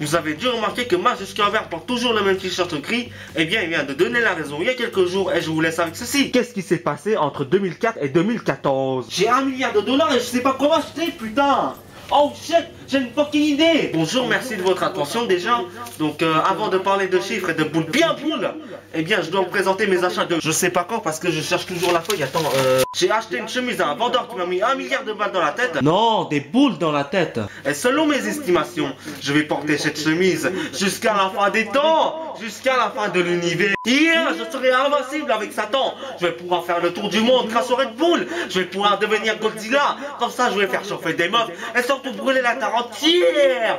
Vous avez dû remarquer que Majuscule Vert porte toujours le même t-shirt gris. Eh bien, il vient de donner la raison il y a quelques jours et je vous laisse avec ceci. Qu'est-ce qui s'est passé entre 2004 et 2014? J'ai 1 milliard de dollars et je sais pas comment acheter, putain. Oh shit, j'ai une fucking idée. Bonjour, merci de votre attention déjà. Donc avant de parler de chiffres et de boules bien boules, eh bien je dois vous présenter mes achats de je sais pas quand parce que je cherche toujours la feuille. Attends, j'ai acheté une chemise à un vendeur qui m'a mis 1 milliard de balles dans la tête. Non, des boules dans la tête. Et selon mes estimations, je vais porter cette chemise jusqu'à la fin des temps, jusqu'à la fin de l'univers. Hier, je serai invincible avec Satan. Je vais pouvoir faire le tour du monde grâce au Red Bull. Je vais pouvoir devenir Godzilla. Comme ça, je vais faire chauffer des meufs et surtout brûler la terre entière.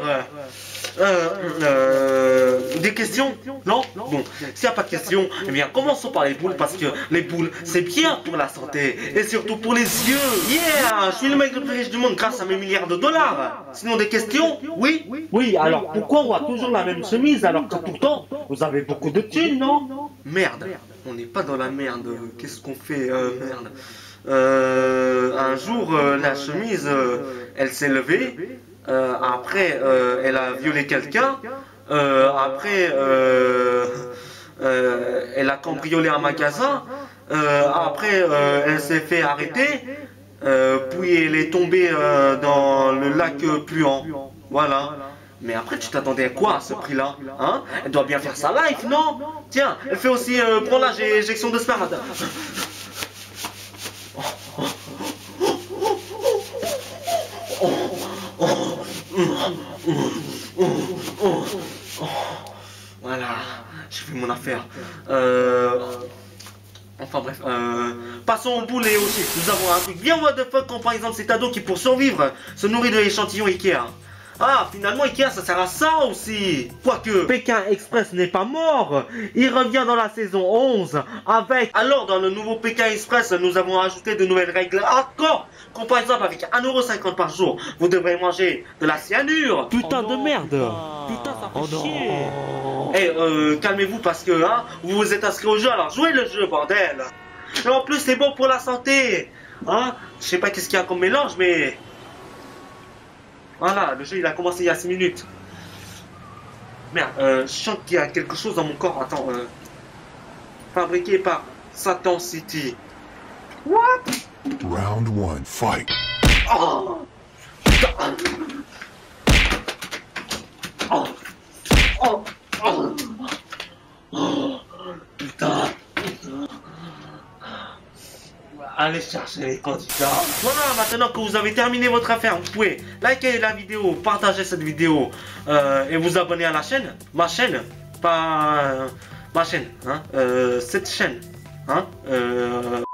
Des questions? Non? Bon, s'il n'y a pas de questions, eh bien commençons par les boules parce que les boules c'est bien pour la santé et surtout pour les yeux. Yeah, je suis le mec le plus riche du monde grâce à mes milliards de dollars. Sinon des questions? Oui? Oui, alors pourquoi on voit toujours la même chemise alors que pourtant vous avez beaucoup de thunes, non? Merde, on n'est pas dans la merde. Qu'est-ce qu'on fait? Merde. Un jour la chemise elle s'est levée. Après, elle a violé quelqu'un. Après, elle a cambriolé un magasin. Après, elle s'est fait arrêter. Puis elle est tombée dans le lac Puant. Voilà. Mais après, tu t'attendais à quoi à ce prix-là? Hein? Elle doit bien faire sa life, non? Tiens, elle fait aussi prends l'injection de sperme. Voilà, j'ai fait mon affaire. Enfin bref, passons aux boules et aux chiffres. Nous avons un truc bien what the fuck quand par exemple cet ado qui pour survivre se nourrit de l'échantillon Ikea. Ah, finalement Ikea ça sert à ça aussi. Quoique Pékin Express n'est pas mort. Il revient dans la saison 11 avec... Alors dans le nouveau Pékin Express nous avons ajouté de nouvelles règles hardcore. Comme par exemple avec 1,50 € par jour, vous devrez manger de la cyanure. Putain de merde. Putain ça fait chier. Eh calmez-vous parce que hein, vous vous êtes inscrit au jeu, alors jouez le jeu bordel. Et en plus c'est bon pour la santé. Hein, je sais pas qu'est-ce qu'il y a comme mélange mais... Voilà, le jeu il a commencé il y a 6 minutes. Merde, je sens qu'il y a quelque chose dans mon corps. Attends, fabriqué par Satan City. What? Round 1, fight. Oh, putain. Oh, oh, oh, oh, putain. Allez chercher les candidats. Voilà, maintenant que vous avez terminé votre affaire, vous pouvez liker la vidéo, partager cette vidéo et vous abonner à la chaîne. Ma chaîne, pas ma chaîne, hein, cette chaîne, hein.